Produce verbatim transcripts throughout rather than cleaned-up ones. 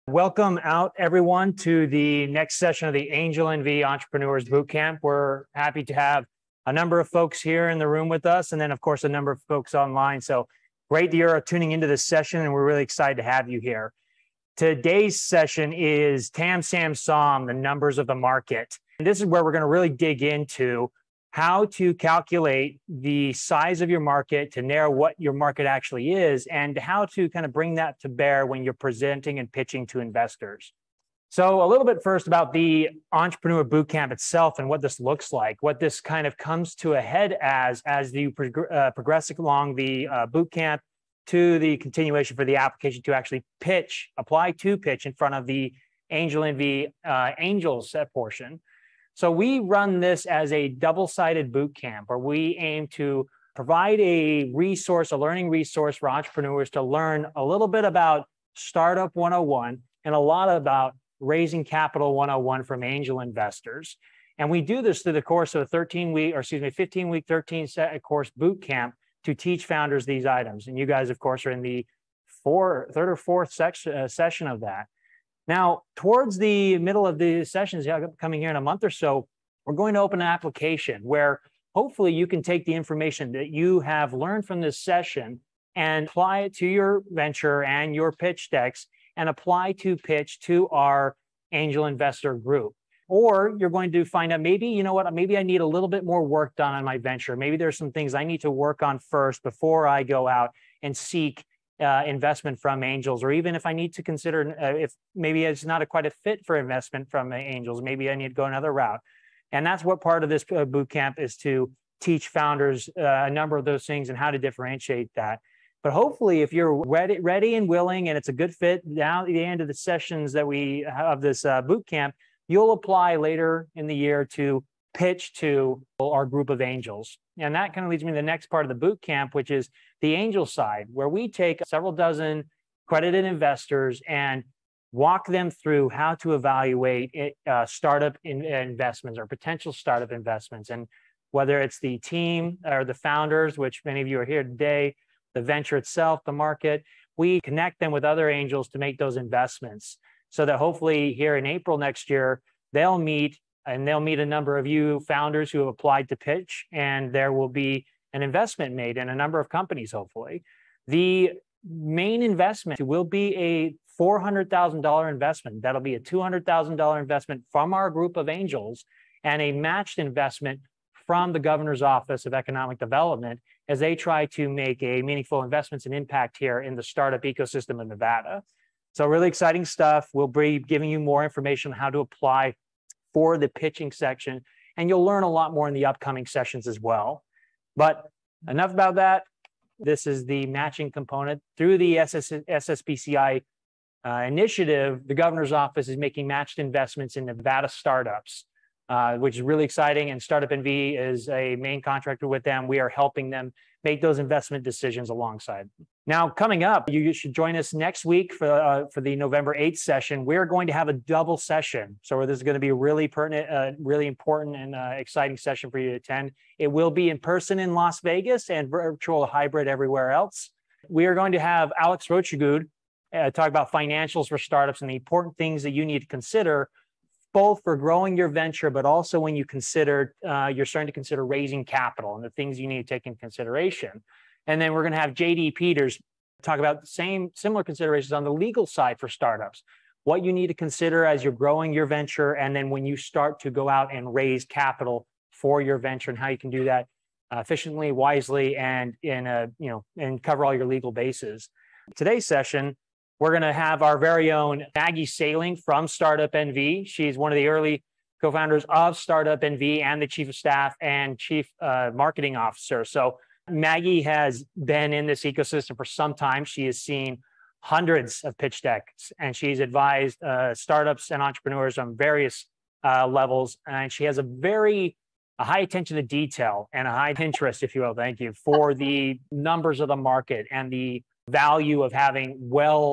Welcome out, everyone, to the next session of the AngelNV Entrepreneurs Bootcamp. We're happy to have a number of folks here in the room with us, and then, of course, a number of folks online. So great that you're tuning into this session, and we're really excited to have you here. Today's session is T A M, S A M, S O M, the numbers of the market. And this is where we're going to really dig into how to calculate the size of your market to narrow what your market actually is, and how to kind of bring that to bear when you're presenting and pitching to investors. So a little bit first about the Entrepreneur Bootcamp itself and what this looks like, what this kind of comes to a head as, as you prog uh, progress along the uh, bootcamp to the continuation for the application to actually pitch, apply to pitch in front of the AngelNV uh, Angels portion. So we run this as a double-sided boot camp where we aim to provide a resource, a learning resource for entrepreneurs to learn a little bit about Startup one oh one and a lot about raising capital one oh one from angel investors. And we do this through the course of a thirteen week, or excuse me, fifteen week, thirteen set course boot camp to teach founders these items. And you guys, of course, are in the four, third or fourth section, uh, session of that. Now, towards the middle of the sessions coming here in a month or so, we're going to open an application where hopefully you can take the information that you have learned from this session and apply it to your venture and your pitch decks and apply to pitch to our angel investor group. Or you're going to find out maybe, you know what, maybe I need a little bit more work done on my venture. Maybe there's some things I need to work on first before I go out and seek Uh, investment from angels, or even if I need to consider uh, if maybe it's not a quite a fit for investment from uh, angels, maybe I need to go another route. And that's what part of this uh, boot camp is, to teach founders uh, a number of those things and how to differentiate that. But hopefully, if you're ready, ready and willing, and it's a good fit down at the end of the sessions that we have this uh, boot camp, you'll apply later in the year to pitch to our group of angels. And that kind of leads me to the next part of the boot camp, which is the angel side, where we take several dozen accredited investors and walk them through how to evaluate it, uh, startup in, investments or potential startup investments. And whether it's the team or the founders, which many of you are here today, the venture itself, the market, we connect them with other angels to make those investments so that hopefully here in April next year, they'll meet and they'll meet a number of you founders who have applied to pitch, and there will be an investment made in a number of companies, hopefully. The main investment will be a four hundred thousand dollar investment. That'll be a two hundred thousand dollar investment from our group of angels and a matched investment from the Governor's Office of Economic Development as they try to make a meaningful investments and impact here in the startup ecosystem in Nevada. So really exciting stuff. We'll be giving you more information on how to apply for the pitching section, and you'll learn a lot more in the upcoming sessions as well. But enough about that. This is the matching component. Through the S S B C I uh, initiative, the Governor's Office is making matched investments in Nevada startups, uh, which is really exciting, and Startup N V is a main contractor with them. We are helping them make those investment decisions alongside. Now, coming up, you should join us next week for, uh, for the November eighth session. We're going to have a double session. So this is going to be a really pertinent, uh, really important and uh, exciting session for you to attend. It will be in person in Las Vegas and virtual hybrid everywhere else. We are going to have Alex Rochagud uh, talk about financials for startups and the important things that you need to consider, both for growing your venture, but also when you consider, uh, you're starting to consider raising capital and the things you need to take into consideration. And then we're going to have J D Peters talk about the same similar considerations on the legal side for startups, what you need to consider as you're growing your venture, and then when you start to go out and raise capital for your venture and how you can do that uh, efficiently, wisely, and in a, you know, and cover all your legal bases. Today's session, we're going to have our very own Maggie Sailing from Startup N V. She's one of the early co-founders of Startup N V and the chief of staff and chief uh, marketing officer. So Maggie has been in this ecosystem for some time. She has seen hundreds of pitch decks, and she's advised uh, startups and entrepreneurs on various uh, levels. And she has a very a high attention to detail and a high interest, if you will, thank you, for the numbers of the market and the value of having well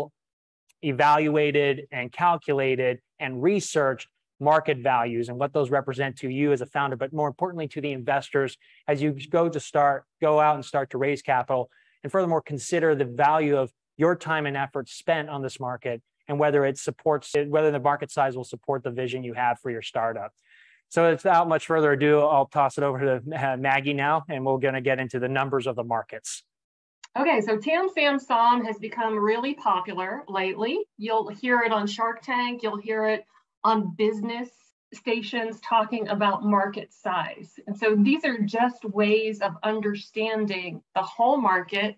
evaluated and calculated and researched market values and what those represent to you as a founder, but more importantly to the investors as you go to start, go out and start to raise capital, and furthermore, consider the value of your time and effort spent on this market and whether it supports, whether the market size will support the vision you have for your startup. So without much further ado, I'll toss it over to Maggie now, and we're going to get into the numbers of the markets. Okay, so T A M, S A M, S O M has become really popular lately. You'll hear it on Shark Tank, you'll hear it on business stations talking about market size. And so these are just ways of understanding the whole market,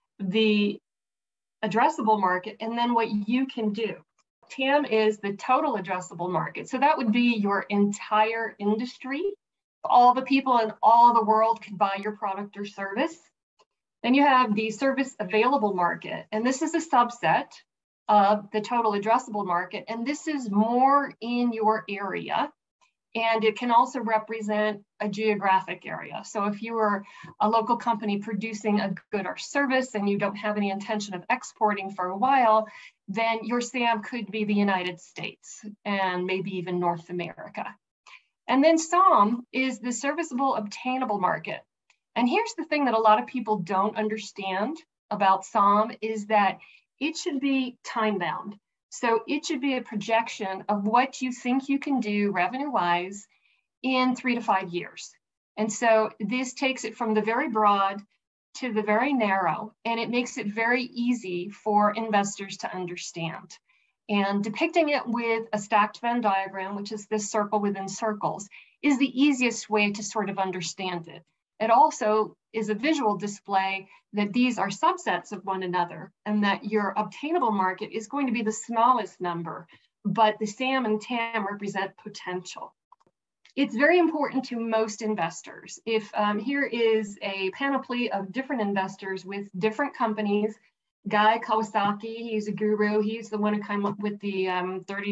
the addressable market, and then what you can do. T A M is the total addressable market. So that would be your entire industry. All the people in all the world could buy your product or service. Then you have the service available market, and this is a subset of the total addressable market, and this is more in your area, and it can also represent a geographic area. So if you are a local company producing a good or service and you don't have any intention of exporting for a while, then your S A M could be the United States and maybe even North America. And then S O M is the serviceable obtainable market. And here's the thing that a lot of people don't understand about S O M is that it should be time bound. So it should be a projection of what you think you can do revenue-wise in three to five years. And so this takes it from the very broad to the very narrow, and it makes it very easy for investors to understand. And depicting it with a stacked Venn diagram, which is this circle within circles, is the easiest way to sort of understand it. It also is a visual display that these are subsets of one another and that your obtainable market is going to be the smallest number, but the S A M and T A M represent potential. It's very important to most investors. If um, here is a panoply of different investors with different companies, Guy Kawasaki, he's a guru. He's the one who came up with the um, thirty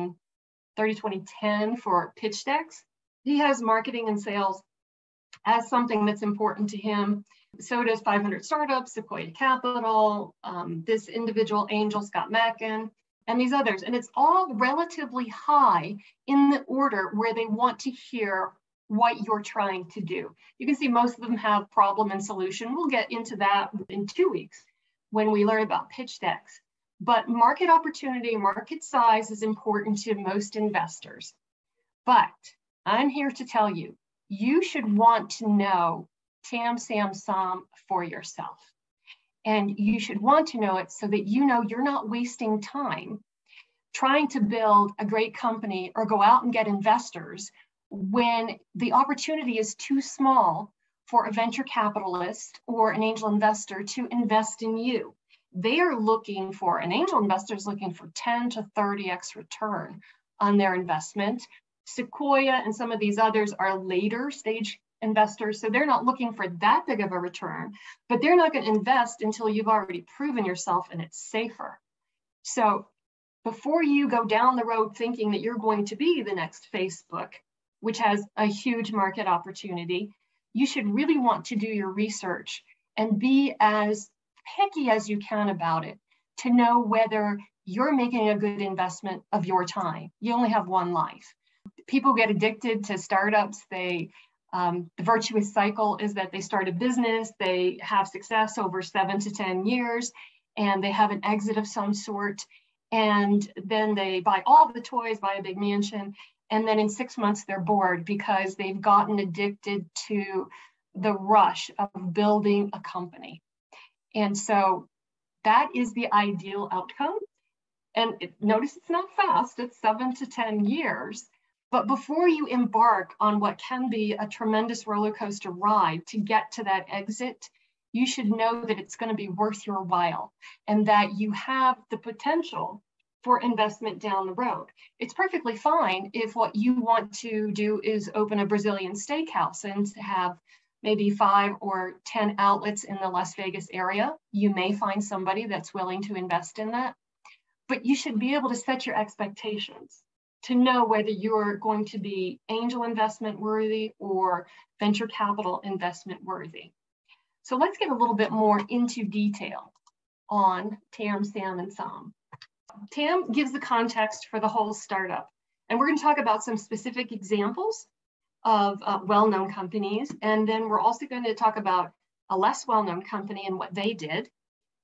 twenty ten for pitch decks. He has marketing and sales as something that's important to him. So does five hundred Startups, Sequoia Capital, um, this individual angel, Scott Mackin, and these others. And it's all relatively high in the order where they want to hear what you're trying to do. You can see most of them have problem and solution. We'll get into that in two weeks when we learn about pitch decks. But market opportunity, market size is important to most investors. But I'm here to tell you, you should want to know T A M, S A M, S O M for yourself. And you should want to know it so that you know you're not wasting time trying to build a great company or go out and get investors when the opportunity is too small for a venture capitalist or an angel investor to invest in you. They are looking for, an angel investor is looking for ten to thirty X return on their investment. Sequoia and some of these others are later stage investors, so they're not looking for that big of a return, but they're not going to invest until you've already proven yourself and it's safer. So before you go down the road thinking that you're going to be the next Facebook, which has a huge market opportunity, you should really want to do your research and be as picky as you can about it to know whether you're making a good investment of your time. You only have one life. People get addicted to startups. They, um, the virtuous cycle is that they start a business, they have success over seven to ten years, and they have an exit of some sort. And then they buy all the toys, buy a big mansion, and then in six months they're bored because they've gotten addicted to the rush of building a company. And so that is the ideal outcome. And it, notice it's not fast, it's seven to ten years. But before you embark on what can be a tremendous roller coaster ride to get to that exit, you should know that it's going to be worth your while and that you have the potential for investment down the road. It's perfectly fine if what you want to do is open a Brazilian steakhouse and have maybe five or ten outlets in the Las Vegas area. You may find somebody that's willing to invest in that, but you should be able to set your expectations to know whether you're going to be angel investment worthy or venture capital investment worthy. So let's get a little bit more into detail on T A M, S A M, and S O M. T A M gives the context for the whole startup. And we're going to talk about some specific examples of uh, well-known companies. And then we're also going to talk about a less well-known company and what they did.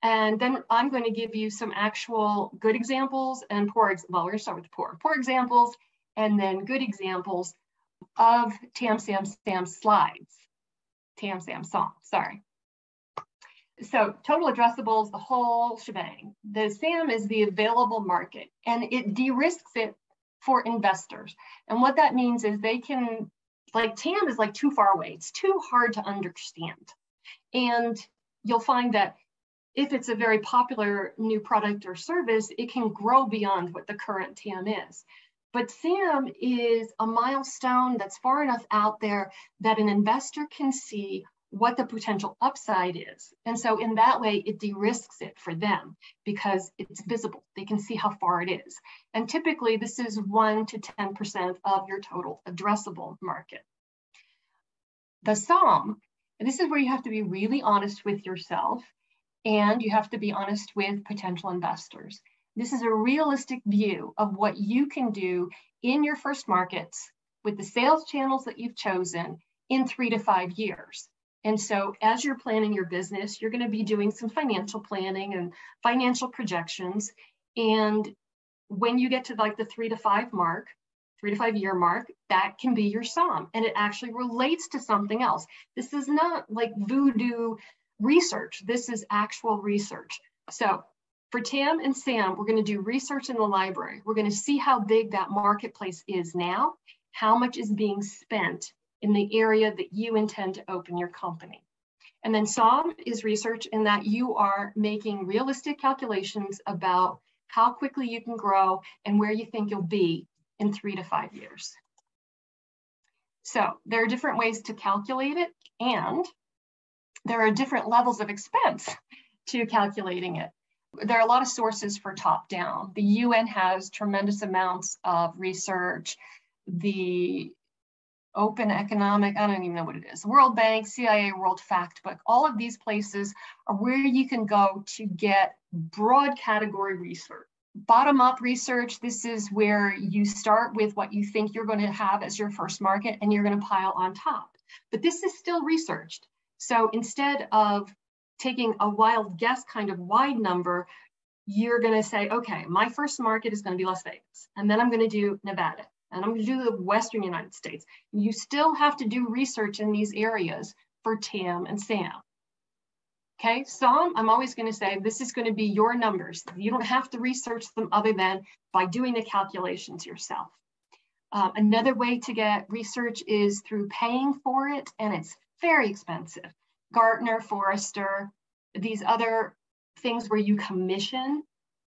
And then I'm going to give you some actual good examples and poor, well, we're going to start with the poor, poor examples, and then good examples of TAM, SAM, SAM slides. TAM, SAM, SOM, sorry. So total addressable is the whole shebang. The SAM is the available market, and it de-risks it for investors. And what that means is they can, like TAM is like too far away. It's too hard to understand. And you'll find that if it's a very popular new product or service, it can grow beyond what the current TAM is. But SAM is a milestone that's far enough out there that an investor can see what the potential upside is. And so in that way, it de-risks it for them because it's visible. They can see how far it is. And typically, this is one to ten percent of your total addressable market. The SOM, and this is where you have to be really honest with yourself, and you have to be honest with potential investors. This is a realistic view of what you can do in your first markets with the sales channels that you've chosen in three to five years. And so as you're planning your business, you're going to be doing some financial planning and financial projections. And when you get to like the three to five mark, three to five year mark, that can be your SOM. And it actually relates to something else. This is not like voodoo research. This is actual research. So for TAM and SAM, we're going to do research in the library. We're going to see how big that marketplace is now, how much is being spent in the area that you intend to open your company. And then SOM is research in that you are making realistic calculations about how quickly you can grow and where you think you'll be in three to five years. So there are different ways to calculate it, and there are different levels of expense to calculating it. There are a lot of sources for top-down. The U N has tremendous amounts of research. The Open Economic, I don't even know what it is, World Bank, C I A World Factbook, all of these places are where you can go to get broad category research. Bottom-up research, this is where you start with what you think you're going to have as your first market and you're going to pile on top. But this is still researched. So instead of taking a wild guess kind of wide number, you're going to say, okay, my first market is going to be Las Vegas, and then I'm going to do Nevada, and I'm going to do the Western United States. You still have to do research in these areas for TAM and SAM. Okay, SOM, I'm always going to say this is going to be your numbers. You don't have to research them other than by doing the calculations yourself. Um, another way to get research is through paying for it, and it's very expensive. Gartner, Forrester, these other things where you commission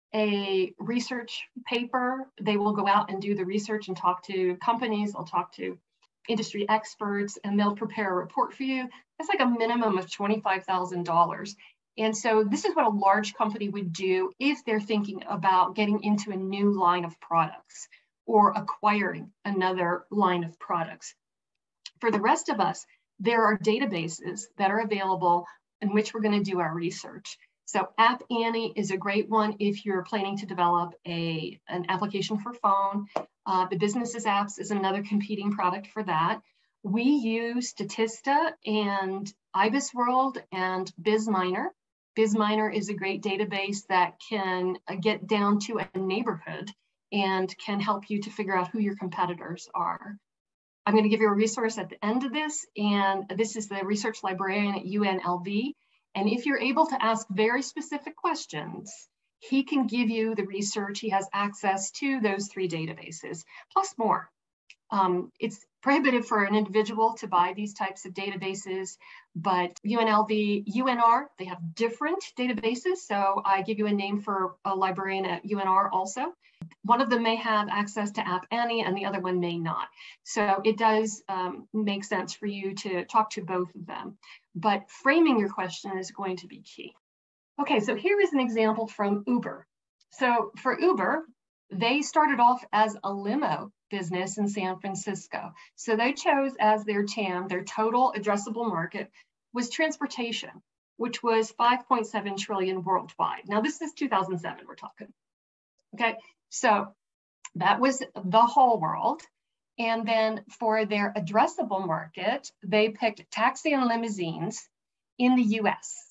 a research paper, they will go out and do the research and talk to companies, they'll talk to industry experts, and they'll prepare a report for you. That's like a minimum of twenty-five thousand dollars. And so this is what a large company would do if they're thinking about getting into a new line of products or acquiring another line of products. For the rest of us, there are databases that are available in which we're going to do our research. So App Annie is a great one if you're planning to develop a, an application for phone. Uh, the Businesses Apps is another competing product for that. We use Statista and IBISWorld and BizMiner. BizMiner is a great database that can get down to a neighborhood and can help you to figure out who your competitors are. I'm going to give you a resource at the end of this, and this is the research librarian at U N L V. And if you're able to ask very specific questions, he can give you the research. He has access to those three databases, plus more. Um, it's prohibitive for an individual to buy these types of databases, but U N L V, U N R, they have different databases. So I give you a name for a librarian at U N R also. One of them may have access to App Annie and the other one may not. So it does um, make sense for you to talk to both of them. But framing your question is going to be key. Okay, so here is an example from Uber. So for Uber, they started off as a limo business in San Francisco. So they chose as their TAM, their total addressable market, was transportation, which was five point seven trillion worldwide. Now this is two thousand seven we're talking. Okay, so that was the whole world. And then for their addressable market, they picked taxi and limousines in the U S.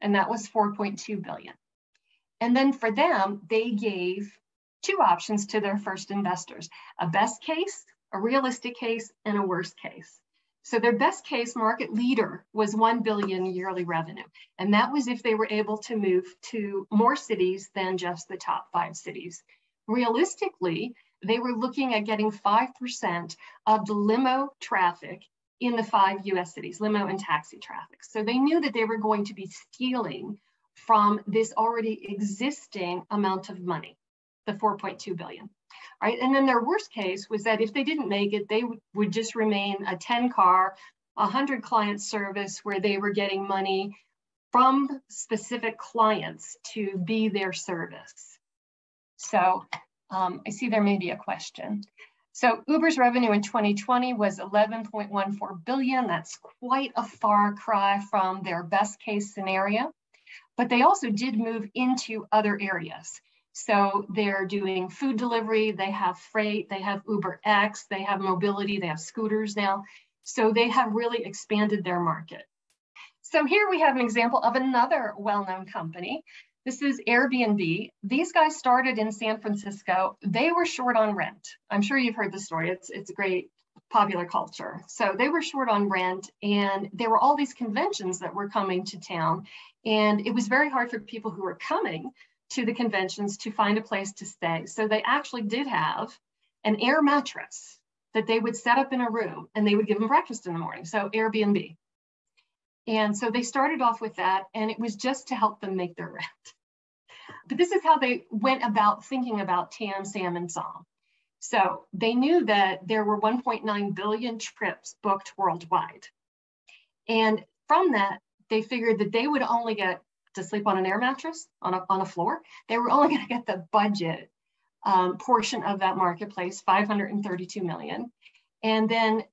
and that was four point two billion. And then for them, they gave two options to their first investors, a best case, a realistic case, and a worst case. So their best case market leader was one billion yearly revenue. And that was if they were able to move to more cities than just the top five cities. Realistically, they were looking at getting five percent of the limo traffic in the five U S cities, limo and taxi traffic. So they knew that they were going to be stealing from this already existing amount of money, the four point two billion. Right? And then their worst case was that if they didn't make it, they would just remain a ten car, one hundred client service where they were getting money from specific clients to be their service. So um, I see there may be a question. So Uber's revenue in twenty twenty was eleven point one four billion. That's quite a far cry from their best case scenario, but they also did move into other areas. So they're doing food delivery, they have freight, they have Uber X, they have mobility, they have scooters now. So they have really expanded their market. So here we have an example of another well-known company. This is Airbnb. These guys started in San Francisco. They were short on rent. I'm sure you've heard the story. It's, it's a great popular culture. So they were short on rent, and there were all these conventions that were coming to town. And it was very hard for people who were coming to the conventions to find a place to stay. So they actually did have an air mattress that they would set up in a room, and they would give them breakfast in the morning. So Airbnb. And so they started off with that, and it was just to help them make their rent. But this is how they went about thinking about T A M, S A M, and S O M. So they knew that there were one point nine billion trips booked worldwide. And from that, they figured that they would only get to sleep on an air mattress on a, on a floor. They were only going to get the budget um, portion of that marketplace, five hundred thirty-two million. And then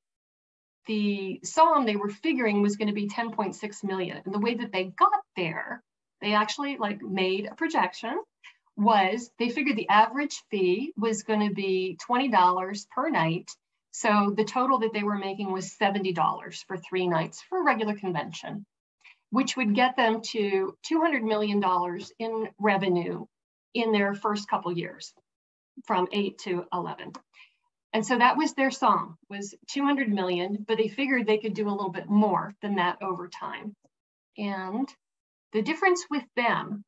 the S O M they were figuring was going to be ten point six million. And the way that they got there, they actually like made a projection, was they figured the average fee was going to be twenty dollars per night. So the total that they were making was seventy dollars for three nights for a regular convention, which would get them to two hundred million dollars in revenue in their first couple years, from eight to eleven. And so that was their S O M, was two hundred million, but they figured they could do a little bit more than that over time. And the difference with them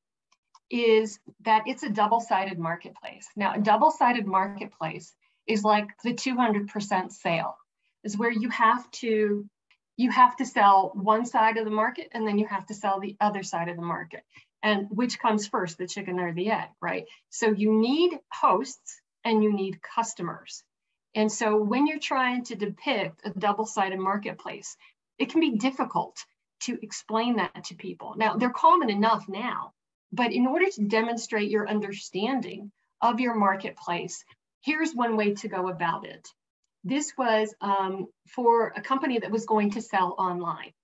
is that it's a double-sided marketplace. Now, a double-sided marketplace is like the two hundred percent sale, is where you have to you have to sell one side of the market, and then you have to sell the other side of the market. And which comes first, the chicken or the egg, right? So you need hosts and you need customers. And so when you're trying to depict a double-sided marketplace, it can be difficult to explain that to people. Now, they're common enough now, but in order to demonstrate your understanding of your marketplace, here's one way to go about it. This was um, for a company that was going to sell online.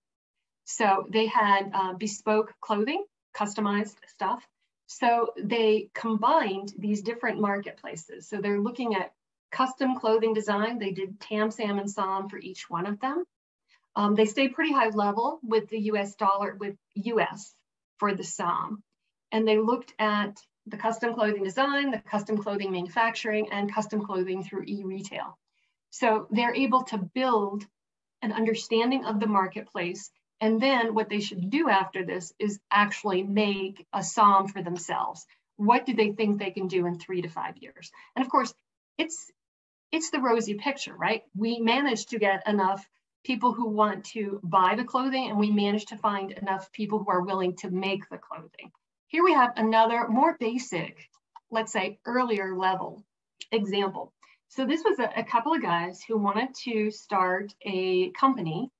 So they had uh, bespoke clothing, customized stuff. So they combined these different marketplaces. So they're looking at custom clothing design. They did T A M, S A M, and S O M for each one of them. Um, they stayed pretty high level with the U S dollar, with U S for the S O M. And they looked at the custom clothing design, the custom clothing manufacturing, and custom clothing through e-retail. So they're able to build an understanding of the marketplace. And then what they should do after this is actually make a S O M for themselves. What do they think they can do in three to five years? And of course, it's, it's the rosy picture, right? We managed to get enough people who want to buy the clothing, and we managed to find enough people who are willing to make the clothing. Here we have another more basic, let's say earlier level example. So this was a, a couple of guys who wanted to start a company,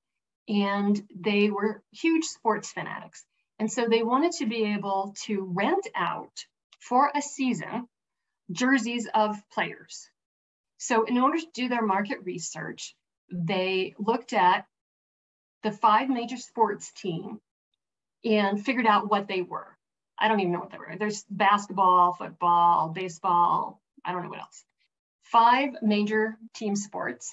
and they were huge sports fanatics. And so they wanted to be able to rent out for a season jerseys of players. So in order to do their market research, they looked at the five major sports teams and figured out what they were. I don't even know what they were. There's basketball, football, baseball, I don't know what else. Five major team sports.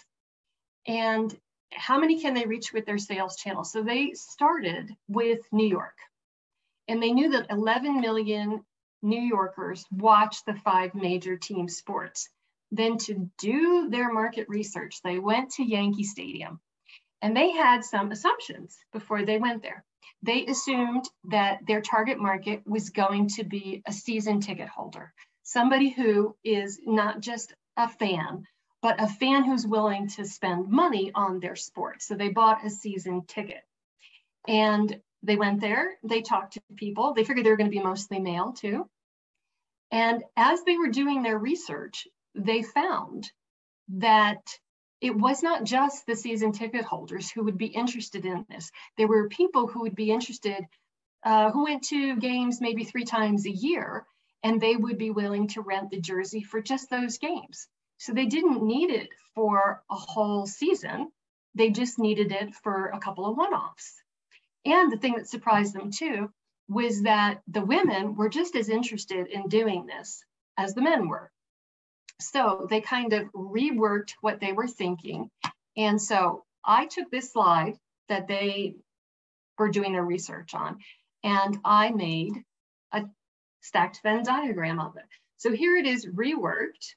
And how many can they reach with their sales channel? So they started with New York. And they knew that eleven million New Yorkers watch the five major team sports. Then to do their market research, they went to Yankee Stadium, and they had some assumptions before they went there. They assumed that their target market was going to be a season ticket holder, somebody who is not just a fan, but a fan who's willing to spend money on their sport. So they bought a season ticket. And they went there, they talked to people, they figured they were going to be mostly male too. And as they were doing their research, they found that it was not just the season ticket holders who would be interested in this. There were people who would be interested, uh, who went to games maybe three times a year, and they would be willing to rent the jersey for just those games. So they didn't need it for a whole season. They just needed it for a couple of one-offs. And the thing that surprised them too was that the women were just as interested in doing this as the men were. So they kind of reworked what they were thinking. And so I took this slide that they were doing their research on, and I made a stacked Venn diagram of it. So here it is reworked.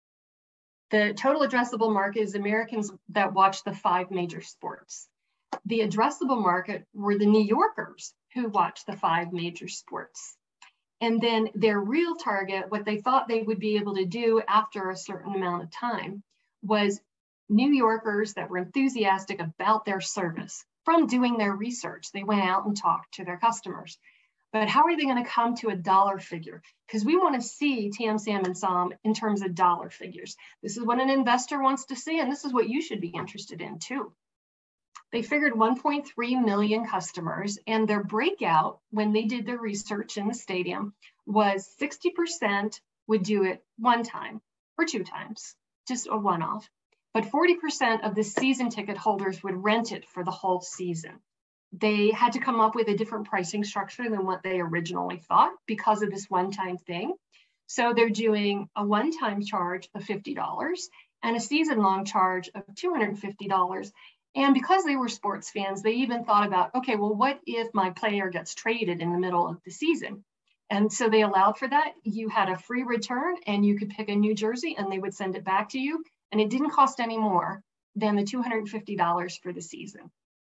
The total addressable market is Americans that watch the five major sports. The addressable market were the New Yorkers who watch the five major sports. And then their real target, what they thought they would be able to do after a certain amount of time, was New Yorkers that were enthusiastic about their service. From doing their research, they went out and talked to their customers. But how are they going to come to a dollar figure? Because we want to see T A M, S A M, and S O M in terms of dollar figures. This is what an investor wants to see, and this is what you should be interested in too. They figured one point three million customers, and their breakout when they did their research in the stadium was sixty percent would do it one time or two times, just a one-off. But forty percent of the season ticket holders would rent it for the whole season. They had to come up with a different pricing structure than what they originally thought because of this one-time thing. So they're doing a one-time charge of fifty dollars and a season-long charge of two hundred fifty dollars. And because they were sports fans, they even thought about, okay, well, what if my player gets traded in the middle of the season? And so they allowed for that. You had a free return and you could pick a new jersey and they would send it back to you. And it didn't cost any more than the two hundred fifty dollars for the season.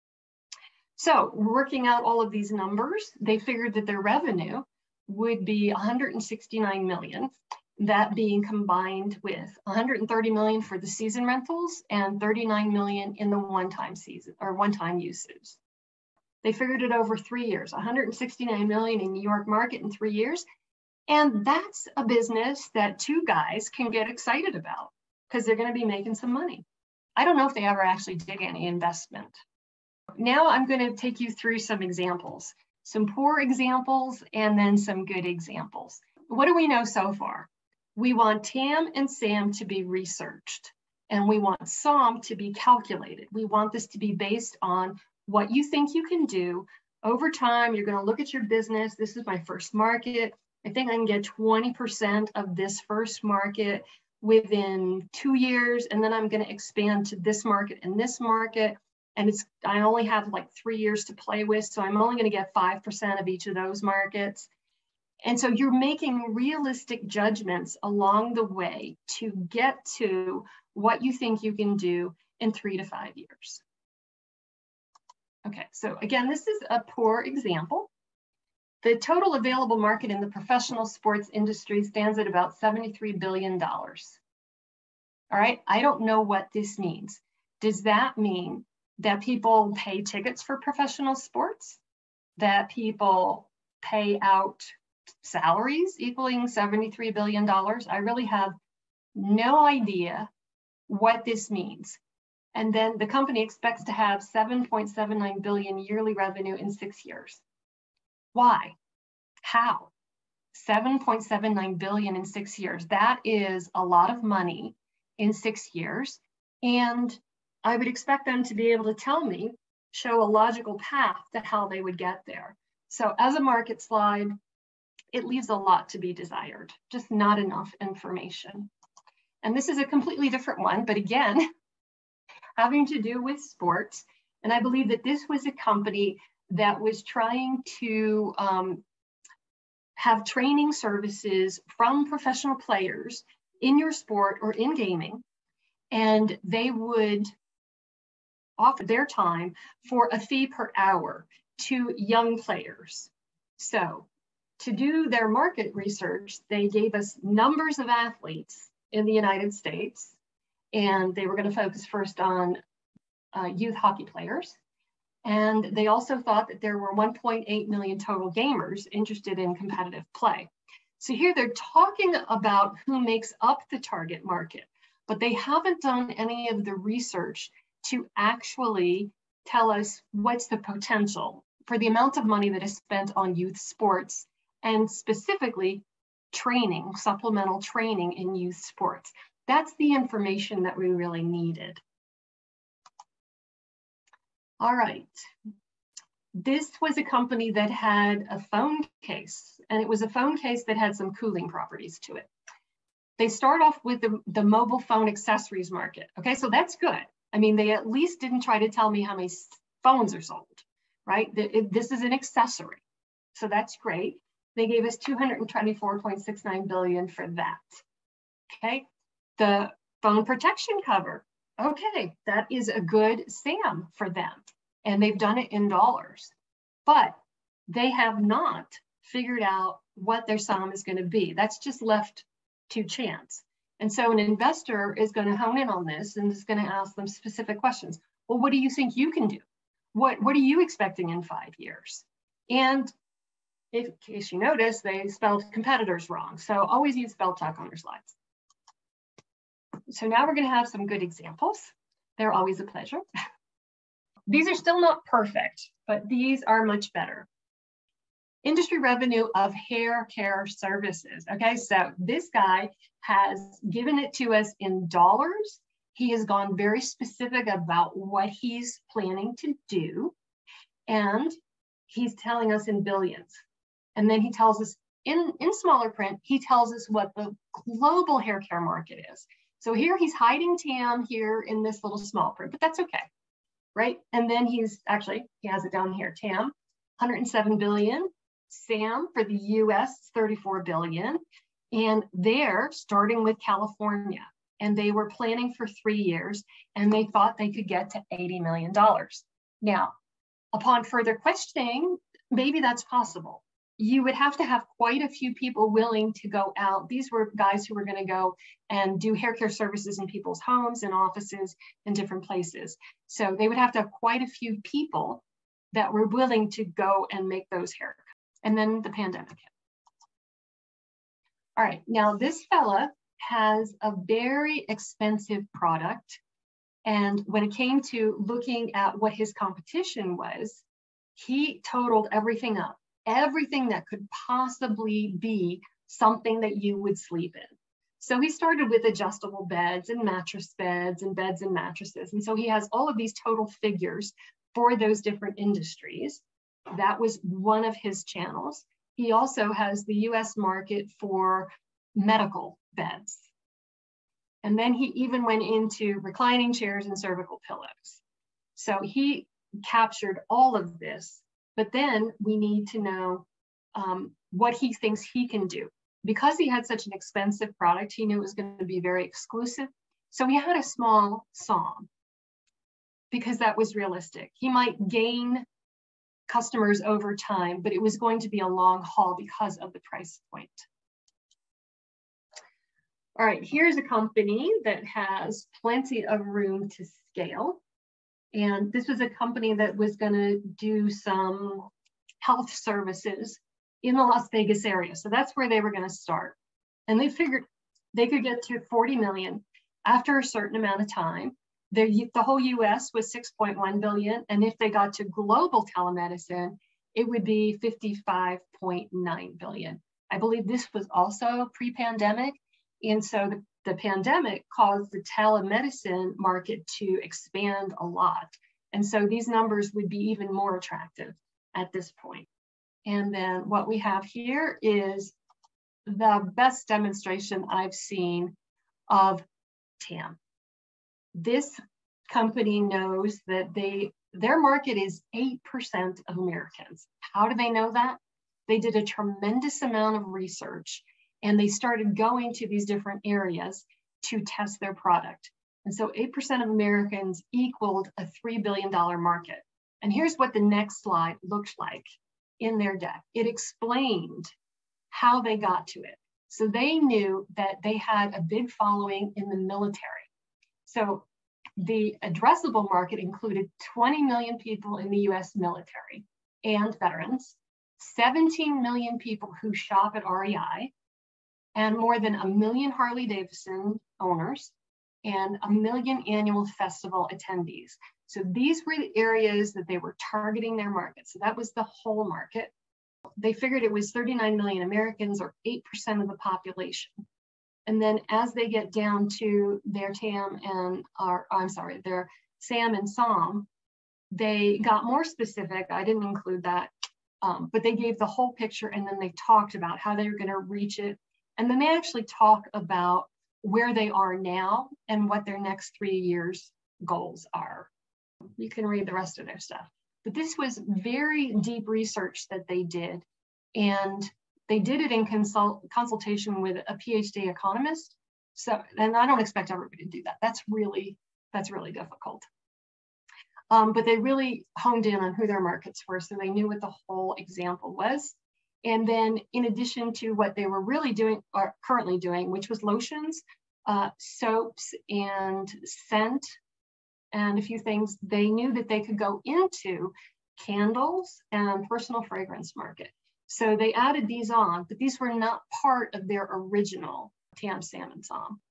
So working out all of these numbers, they figured that their revenue would be one hundred sixty-nine million dollars. That being combined with one hundred thirty million for the season rentals and thirty-nine million in the one-time season or one-time uses. They figured it over three years, one hundred sixty-nine million in New York market in three years. And that's a business that two guys can get excited about because they're going to be making some money. I don't know if they ever actually did any investment. Now I'm going to take you through some examples, some poor examples, and then some good examples. What do we know so far? We want T A M and S A M to be researched, and we want S O M to be calculated. We want this to be based on what you think you can do over time. You're going to look at your business. This is my first market. I think I can get twenty percent of this first market within two years, and then I'm going to expand to this market and this market. And it's I only have like three years to play with, so I'm only going to get five percent of each of those markets. And so you're making realistic judgments along the way to get to what you think you can do in three to five years. Okay, so again, this is a poor example. The total available market in the professional sports industry stands at about seventy-three billion dollars. All right, I don't know what this means. Does that mean that people pay tickets for professional sports? That people pay out salaries equaling seventy-three billion dollars? I really have no idea what this means. And then the company expects to have seven point seven nine billion dollars yearly revenue in six years. Why? How? seven point seven nine billion dollars in six years. That is a lot of money in six years. And I would expect them to be able to tell me, show a logical path to how they would get there. So as a market slide, it leaves a lot to be desired, just not enough information. And this is a completely different one, but again, having to do with sports. And I believe that this was a company that was trying to um, have training services from professional players in your sport or in gaming, and they would offer their time for a fee per hour to young players. So to do their market research, they gave us numbers of athletes in the United States, and they were going to focus first on uh, youth hockey players. And they also thought that there were one point eight million total gamers interested in competitive play. So here they're talking about who makes up the target market, but they haven't done any of the research to actually tell us what's the potential for the amount of money that is spent on youth sports, and specifically training, supplemental training in youth sports. That's the information that we really needed. All right. This was a company that had a phone case, and it was a phone case that had some cooling properties to it. They start off with the, the mobile phone accessories market. Okay, so that's good. I mean, they at least didn't try to tell me how many phones are sold, right? This is an accessory, so that's great. They gave us two hundred twenty-four point six nine billion dollars for that. Okay, the phone protection cover. Okay, that is a good S A M for them, and they've done it in dollars, but they have not figured out what their S O M is going to be. That's just left to chance. And so an investor is going to hone in on this and is going to ask them specific questions. Well, what do you think you can do? What, what are you expecting in five years? And if, in case you notice, they spelled competitors wrong. So always use spell check on your slides. So now we're going to have some good examples. They're always a pleasure. These are still not perfect, but these are much better. Industry revenue of hair care services. Okay, so this guy has given it to us in dollars. He has gone very specific about what he's planning to do, and he's telling us in billions. And then he tells us in, in smaller print, he tells us what the global hair care market is. So here he's hiding T A M here in this little small print, but that's okay, right? And then he's actually, he has it down here, T A M, one hundred seven billion, S A M for the U S, thirty-four billion. And they're starting with California, and they were planning for three years, and they thought they could get to eighty million dollars. Now, upon further questioning, maybe that's possible. You would have to have quite a few people willing to go out. These were guys who were going to go and do hair care services in people's homes and offices and different places. So they would have to have quite a few people that were willing to go and make those haircuts. And then the pandemic hit. All right, now this fella has a very expensive product. And when it came to looking at what his competition was, he totaled everything up. Everything that could possibly be something that you would sleep in. So he started with adjustable beds and mattress beds and beds and mattresses. And so he has all of these total figures for those different industries. That was one of his channels. He also has the U S market for medical beds. And then he even went into reclining chairs and cervical pillows. So he captured all of this. But then we need to know um, what he thinks he can do. Because he had such an expensive product, he knew it was going to be very exclusive. So he had a small S O M because that was realistic. He might gain customers over time, but it was going to be a long haul because of the price point. All right, here's a company that has plenty of room to scale. And this was a company that was going to do some health services in the Las Vegas area. So that's where they were going to start. And they figured they could get to forty million after a certain amount of time. The, the whole U S was six point one billion. And if they got to global telemedicine, it would be fifty-five point nine billion. I believe this was also pre-pandemic. And so the The pandemic caused the telemedicine market to expand a lot. And so these numbers would be even more attractive at this point. And then what we have here is the best demonstration I've seen of T A M. This company knows that they their market is eight percent of Americans. How do they know that? They did a tremendous amount of research, and they started going to these different areas to test their product. And so eight percent of Americans equaled a three billion dollar market. And here's what the next slide looked like in their deck. It explained how they got to it. So they knew that they had a big following in the military. So the addressable market included twenty million people in the U S military and veterans, seventeen million people who shop at R E I, and more than a million Harley Davidson owners, and a million annual festival attendees. So these were the areas that they were targeting their market. So that was the whole market. They figured it was thirty-nine million Americans, or eight percent of the population. And then as they get down to their T A M and, or, I'm sorry, their S A M and S O M, they got more specific. I didn't include that, um, but they gave the whole picture, and then they talked about how they were going to reach it. And then they actually talk about where they are now and what their next three years goals are. You can read the rest of their stuff. But this was very deep research that they did. And they did it in consult, consultation with a PhD economist. So, and I don't expect everybody to do that. That's really, that's really difficult. Um, but they really honed in on who their markets were, so they knew what the whole example was. And then in addition to what they were really doing, or currently doing, which was lotions, uh, soaps, and scent, and a few things, they knew that they could go into candles and personal fragrance market. So they added these on, but these were not part of their original T A M, S A M, and S O M.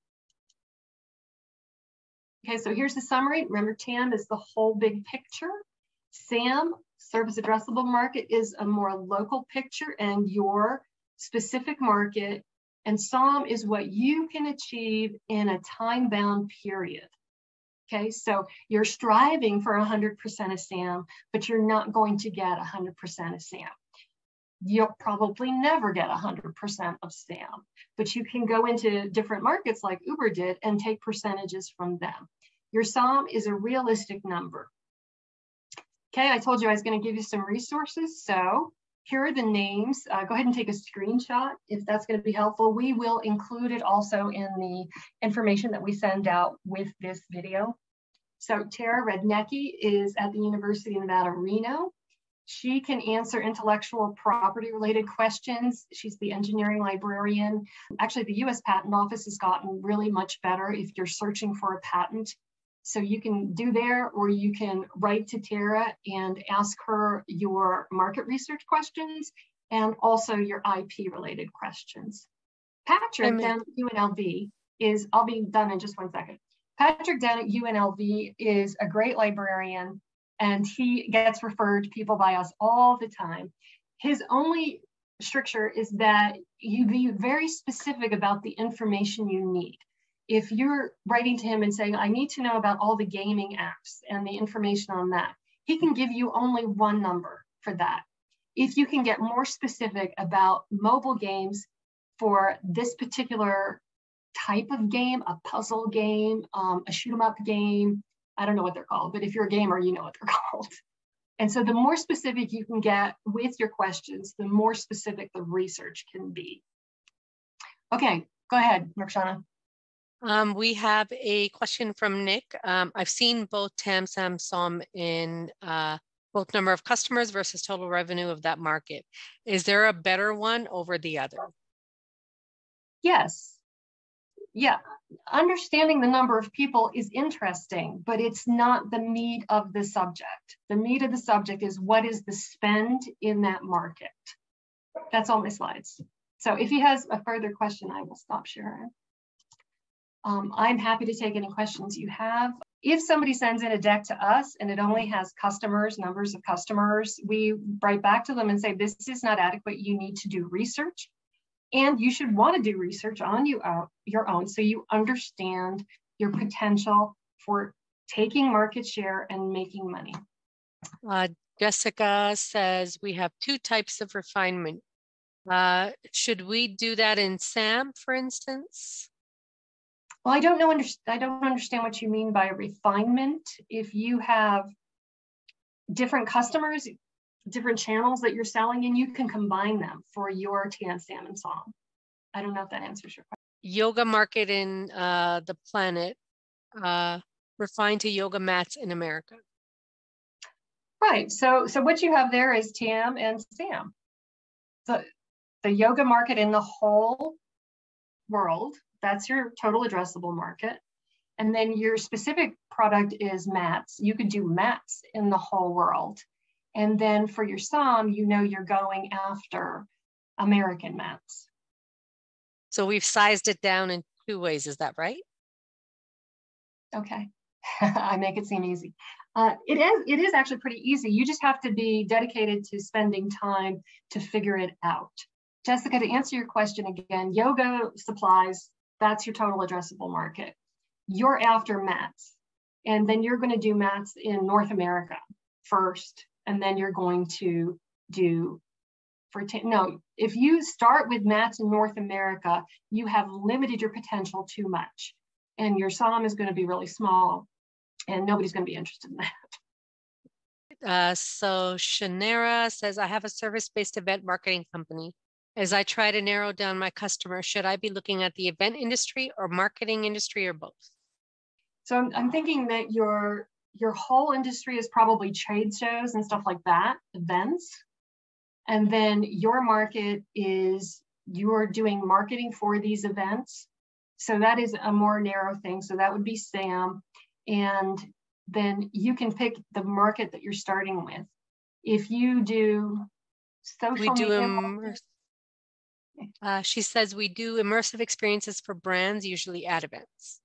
Okay, so here's the summary. Remember, T A M is the whole big picture. S A M, Service Addressable Market, is a more local picture and your specific market. And S O M is what you can achieve in a time-bound period. Okay, so you're striving for one hundred percent of S A M, but you're not going to get one hundred percent of S A M. You'll probably never get one hundred percent of S A M, but you can go into different markets like Uber did and take percentages from them. Your S O M is a realistic number. Okay, I told you I was going to give you some resources. So here are the names. Uh, go ahead and take a screenshot if that's going to be helpful. We will include it also in the information that we send out with this video. So Tara Rednecki is at the University of Nevada, Reno. She can answer intellectual property related questions. She's the engineering librarian. Actually, the U S Patent Office has gotten really much better if you're searching for a patent. So you can do there, or you can write to Tara and ask her your market research questions and also your I P related questions. Patrick down at U N L V is, I'll be done in just one second. Patrick down at U N L V is a great librarian, and he gets referred people by us all the time. His only stricture is that you be very specific about the information you need. If you're writing to him and saying, I need to know about all the gaming apps and the information on that, he can give you only one number for that. If you can get more specific about mobile games for this particular type of game, a puzzle game, um, a shoot 'em up game, I don't know what they're called, but if you're a gamer, you know what they're called. And so the more specific you can get with your questions, the more specific the research can be. Okay, go ahead, Markshana. Um, we have a question from Nick. Um, I've seen both T A M, S A M, S O M in uh, both number of customers versus total revenue of that market. Is there a better one over the other? Yes. Yeah, understanding the number of people is interesting, but it's not the meat of the subject. The meat of the subject is what is the spend in that market. That's all my slides. So if he has a further question, I will stop sharing. Um, I'm happy to take any questions you have. If somebody sends in a deck to us and it only has customers, numbers of customers, we write back to them and say, this is not adequate. You need to do research. And you should want to do research on you, uh, your own, so you understand your potential for taking market share and making money. Uh, Jessica says we have two types of refinement. Uh, should we do that in S A M, for instance? Well, I don't know. I don't understand what you mean by refinement. If you have different customers, different channels that you're selling in, you can combine them for your TAM, SAM, and SOM. I don't know if that answers your question. Yoga market in uh, the planet, uh, refined to yoga mats in America. Right. So, so what you have there is TAM and SAM. The, the yoga market in the whole world, that's your total addressable market. And then your specific product is mats. You could do mats in the whole world. And then for your SOM, you know you're going after American mats. So we've sized it down in two ways. Is that right? Okay. I make it seem easy. Uh, it is, it is actually pretty easy. You just have to be dedicated to spending time to figure it out. Jessica, to answer your question again, yoga supplies, that's your total addressable market. You're after mats, and then you're going to do mats in North America first, and then you're going to do for no. If you start with mats in North America, you have limited your potential too much, and your SOM is going to be really small, and nobody's going to be interested in that. Uh, so Shanera says, I have a service-based event marketing company. As I try to narrow down my customer, should I be looking at the event industry or marketing industry or both? So I'm, I'm thinking that your, your whole industry is probably trade shows and stuff like that, events. And then your market is you're doing marketing for these events. So that is a more narrow thing. So that would be SAM. And then you can pick the market that you're starting with. If you do social we do media, immer- uh, she says we do immersive experiences for brands, usually at events.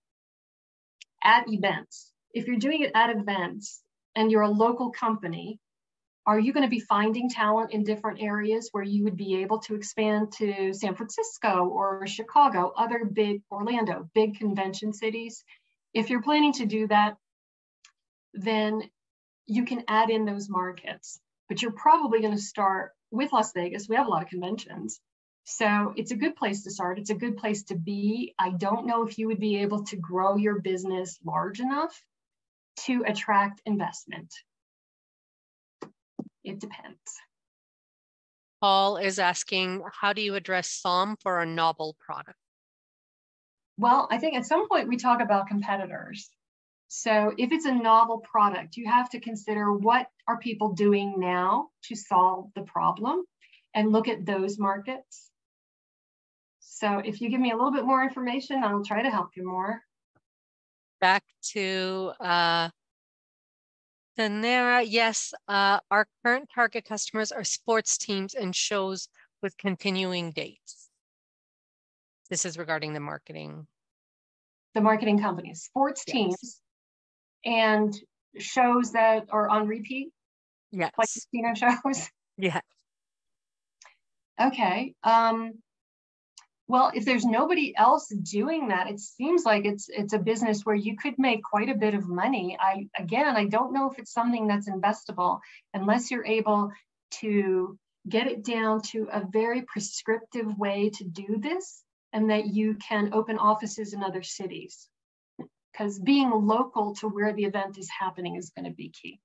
At events. If you're doing it at events and you're a local company, are you going to be finding talent in different areas where you would be able to expand to San Francisco or Chicago, other big, Orlando, big convention cities? If you're planning to do that, then you can add in those markets, but you're probably going to start with Las Vegas. We have a lot of conventions. So it's a good place to start. It's a good place to be. I don't know if you would be able to grow your business large enough to attract investment. It depends. Paul is asking, how do you address SOM for a novel product? Well, I think at some point we talk about competitors. So if it's a novel product, you have to consider what are people doing now to solve the problem and look at those markets. So if you give me a little bit more information, I'll try to help you more. Back to uh, Danera, yes, uh, our current target customers are sports teams and shows with continuing dates. This is regarding the marketing. The marketing companies, sports Yes. teams, and shows that are on repeat? Yes. Like casino shows? Yeah. Okay. Um, well, if there's nobody else doing that, it seems like it's it's a business where you could make quite a bit of money. I again, I don't know if it's something that's investable unless you're able to get it down to a very prescriptive way to do this, and that you can open offices in other cities. Because being local to where the event is happening is going to be key.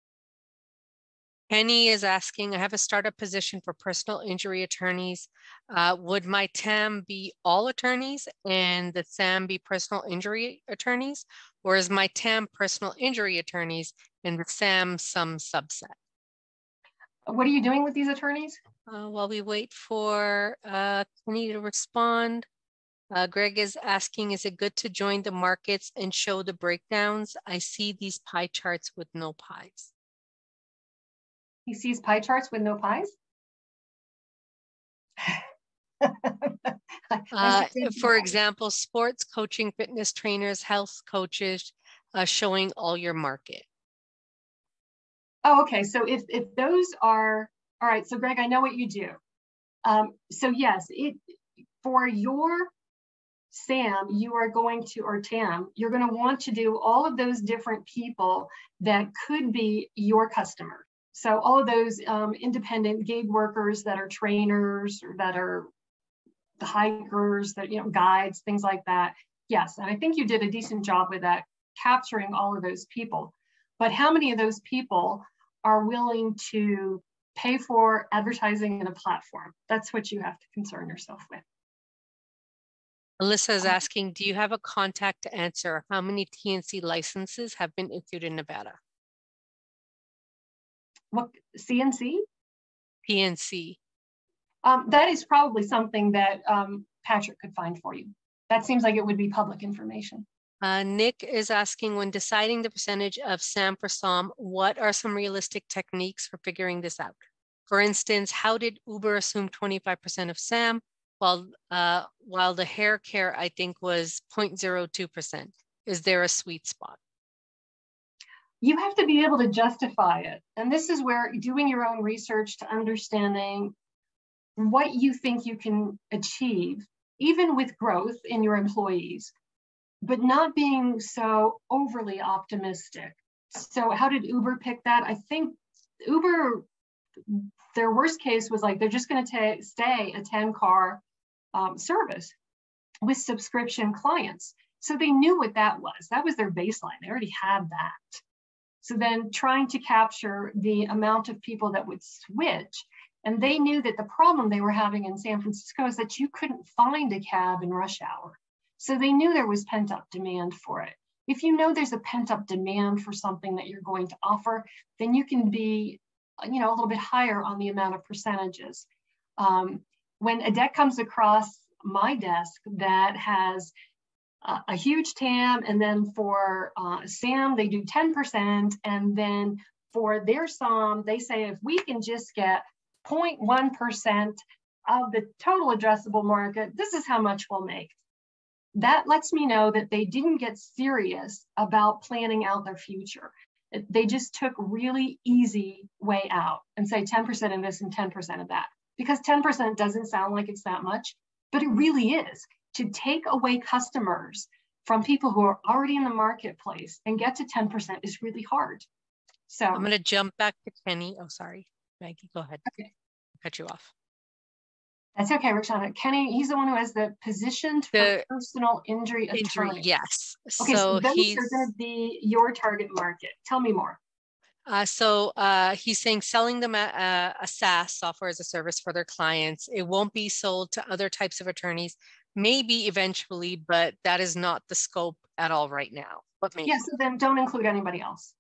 Penny is asking, I have a startup position for personal injury attorneys. Uh, would my T A M be all attorneys and the SAM be personal injury attorneys? Or is my T A M personal injury attorneys and the SAM some subset? What are you doing with these attorneys? Uh, while we wait for uh, Penny to respond, uh, Greg is asking, is it good to join the markets and show the breakdowns? I see these pie charts with no pies. He sees pie charts with no pies? Uh, for example, sports coaching, fitness trainers, health coaches, uh, showing all your market. Oh, okay. So if, if those are, all right, so Greg, I know what you do. Um, so yes, it for your SAM, you are going to, or T A M, you're going to want to do all of those different people that could be your customer. So all of those um, independent gig workers that are trainers, or that are the hikers, that, you know, guides, things like that. Yes, and I think you did a decent job with that, capturing all of those people. But how many of those people are willing to pay for advertising in a platform. That's what you have to concern yourself with. Alyssa is asking, do you have a contact to answer how many T N C licenses have been issued in Nevada? What, C N C? P N C. Um, that is probably something that um, Patrick could find for you. That seems like it would be public information. Uh, Nick is asking, when deciding the percentage of S A M for S O M, what are some realistic techniques for figuring this out? For instance, how did Uber assume twenty-five percent of S A M, while, uh, while the hair care, I think, was zero point zero two percent? Is there a sweet spot? You have to be able to justify it. And this is where doing your own research to understanding what you think you can achieve, even with growth in your employees, but not being so overly optimistic. So how did Uber pick that? I think Uber, their worst case was like, they're just gonna stay a ten car um, service with subscription clients. So they knew what that was. That was their baseline. They already had that. So then trying to capture the amount of people that would switch. And they knew that the problem they were having in San Francisco is that you couldn't find a cab in rush hour. So they knew there was pent-up demand for it. If you know there's a pent-up demand for something that you're going to offer, then you can be, you know, a little bit higher on the amount of percentages. Um, when a deck comes across my desk that has uh, a huge T A M, and then for uh, S A M, they do ten percent, and then for their S O M, they say if we can just get zero point one percent of the total addressable market, this is how much we'll make. That lets me know that they didn't get serious about planning out their future. They just took really easy way out and say ten percent of this and ten percent of that, because ten percent doesn't sound like it's that much, but it really is. To take away customers from people who are already in the marketplace and get to ten percent is really hard. So I'm going to jump back to Kenny. Oh, sorry, Maggie, go ahead. Okay. Cut you off. That's okay, Roxana. Kenny, he's the one who has the positioned The for personal injury attorney. Injury, yes. Okay, so, so those he's are going to be your target market. Tell me more. Uh, so uh, he's saying selling them a, a SaaS, software as a service, for their clients. It won't be sold to other types of attorneys, maybe eventually, but that is not the scope at all right now. But maybe. Yeah, so then don't include anybody else.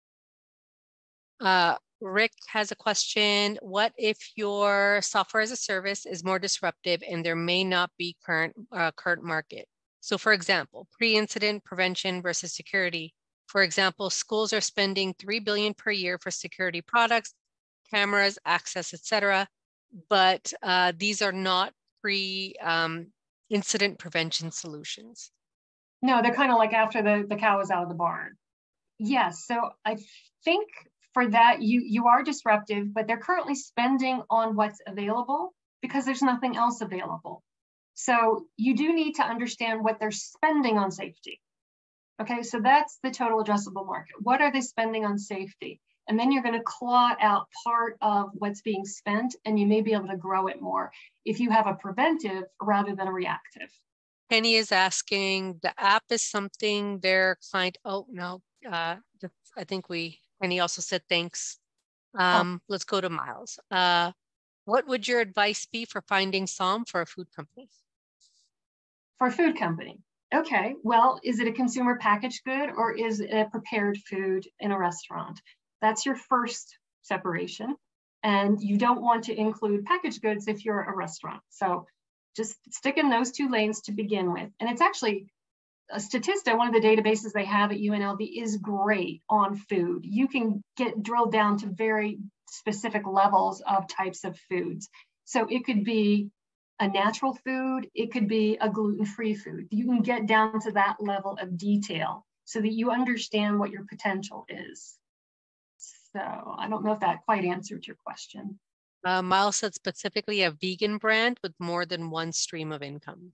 Uh, Rick has a question. What if your software as a service is more disruptive and there may not be current uh, current market? So for example, pre-incident prevention versus security. For example, schools are spending three billion dollars per year for security products, cameras, access, et cetera. But uh, these are not pre-incident um, prevention solutions. No, they're kind of like after the, the cow is out of the barn. Yes, so I think for that, you, you are disruptive, but they're currently spending on what's available because there's nothing else available. So you do need to understand what they're spending on safety. Okay, so that's the total addressable market. What are they spending on safety? And then you're going to claw out part of what's being spent, and you may be able to grow it more if you have a preventive rather than a reactive. Penny is asking, the app is something their client, oh no, uh, I think we, Penny also said thanks. Um, oh. Let's go to Miles. Uh, what would your advice be for finding S O M for a food company? For a food company? Okay, well, is it a consumer packaged good or is it a prepared food in a restaurant? That's your first separation. And you don't want to include packaged goods if you're a restaurant. So just stick in those two lanes to begin with. And it's actually, a Statista, one of the databases they have at U N L V, is great on food. You can get drilled down to very specific levels of types of foods. So it could be a natural food, it could be a gluten-free food. You can get down to that level of detail so that you understand what your potential is. So I don't know if that quite answered your question. Uh, Miles said specifically a vegan brand with more than one stream of income.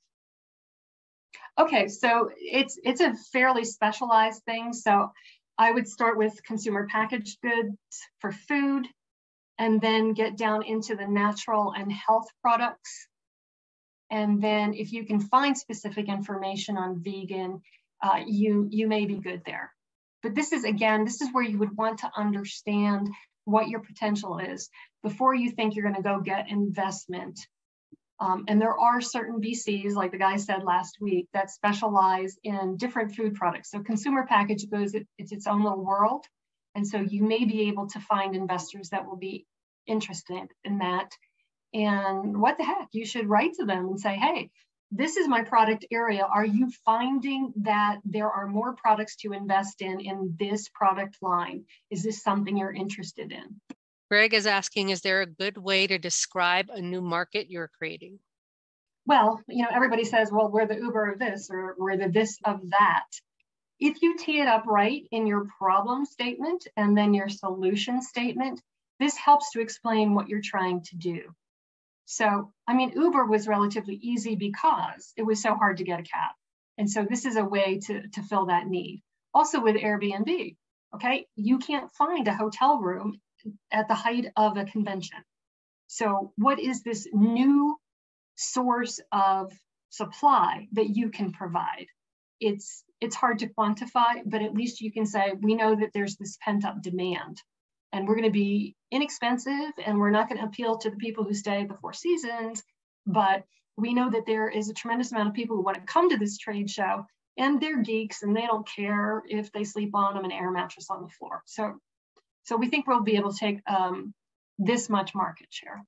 Okay, so it's it's a fairly specialized thing. So I would start with consumer packaged goods for food, and then get down into the natural and health products. And then if you can find specific information on vegan, uh, you, you may be good there. But this is, again, this is where you would want to understand what your potential is. before you think you're going to go get investment. Um, and there are certain V Cs, like the guy said last week, that specialize in different food products. So consumer packaged goods, it, it's its own little world. And so you may be able to find investors that will be interested in that. And what the heck, you should write to them and say, hey, this is my product area. Are you finding that there are more products to invest in in this product line? Is this something you're interested in? Greg is asking, is there a good way to describe a new market you're creating? Well, you know, everybody says, well, we're the Uber of this or we're the this of that. If you tee it up right in your problem statement and then your solution statement, this helps to explain what you're trying to do. So, I mean, Uber was relatively easy because it was so hard to get a cab. And so this is a way to, to fill that need. Also with Airbnb, okay, you can't find a hotel room at the height of a convention. So what is this new source of supply that you can provide? It's, it's hard to quantify, but at least you can say, we know that there's this pent-up demand. And we're going to be inexpensive and we're not going to appeal to the people who stay at the Four Seasons, but we know that there is a tremendous amount of people who want to come to this trade show and they're geeks and they don't care if they sleep on an air mattress on the floor. So, so we think we'll be able to take um, this much market share.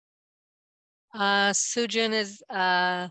Uh, Sujin is uh,